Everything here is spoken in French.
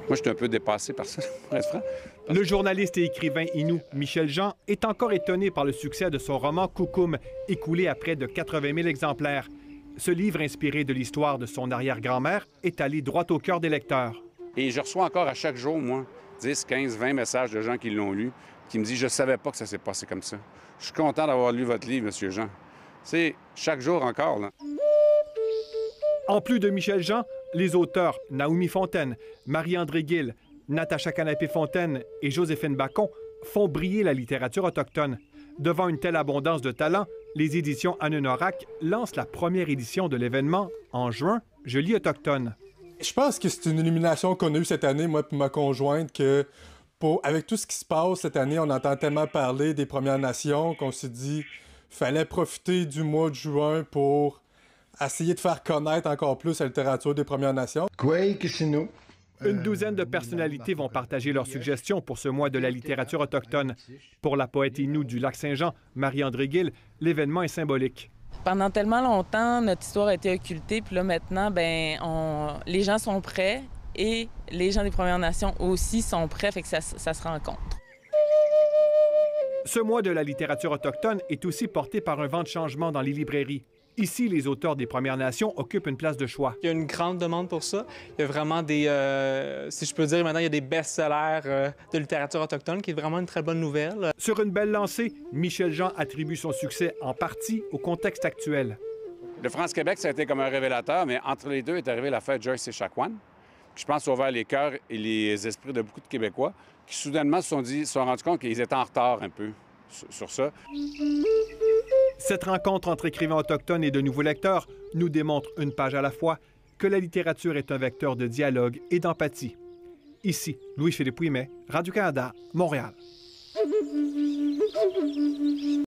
Moi, je suis un peu dépassé par ça, pour être franc. Le journaliste et écrivain Innu Michel Jean est encore étonné par le succès de son roman Coucoum, écoulé à près de 80 000 exemplaires. Ce livre inspiré de l'histoire de son arrière-grand-mère est allé droit au cœur des lecteurs. Et je reçois encore à chaque jour, moi, 10, 15, 20 messages de gens qui l'ont lu, qui me disent « Je savais pas que ça s'est passé comme ça. Je suis content d'avoir lu votre livre, Monsieur Jean. » C'est chaque jour encore, là. En plus de Michel Jean, les auteurs Naomi Fontaine, Marie-André Gill, Natacha Canapé-Fontaine et Joséphine Bacon font briller la littérature autochtone. Devant une telle abondance de talents, les éditions Anunorak lancent la première édition de l'événement en juin, Je lis autochtone. Je pense que c'est une illumination qu'on a eue cette année, moi et ma conjointe, que avec tout ce qui se passe cette année, on entend tellement parler des Premières Nations qu'on s'est dit fallait profiter du mois de juin pour essayer de faire connaître encore plus la littérature des Premières Nations. Une douzaine de personnalités vont partager leurs suggestions pour ce mois de la littérature autochtone. Pour la poète Innu du Lac-Saint-Jean, Marie-André Gill, l'événement est symbolique. Pendant tellement longtemps, notre histoire a été occultée, puis là maintenant, les gens sont prêts et les gens des Premières Nations aussi sont prêts, fait que ça se rencontre. Ce mois de la littérature autochtone est aussi porté par un vent de changement dans les librairies. Ici, les auteurs des Premières Nations occupent une place de choix. Il y a une grande demande pour ça. Il y a vraiment des, si je peux dire maintenant, il y a des best-sellers de littérature autochtone, qui est vraiment une très bonne nouvelle. Sur une belle lancée, Michel Jean attribue son succès en partie au contexte actuel. Le France-Québec, ça a été comme un révélateur, mais entre les deux est arrivée l'affaire Joyce Echaquan, qui, je pense, a ouvert les cœurs et les esprits de beaucoup de Québécois, qui soudainement se sont rendus compte qu'ils étaient en retard un peu sur ça. Cette rencontre entre écrivains autochtones et de nouveaux lecteurs nous démontre une page à la fois que la littérature est un vecteur de dialogue et d'empathie. Ici, Louis-Philippe Ouimet, Radio-Canada, Montréal.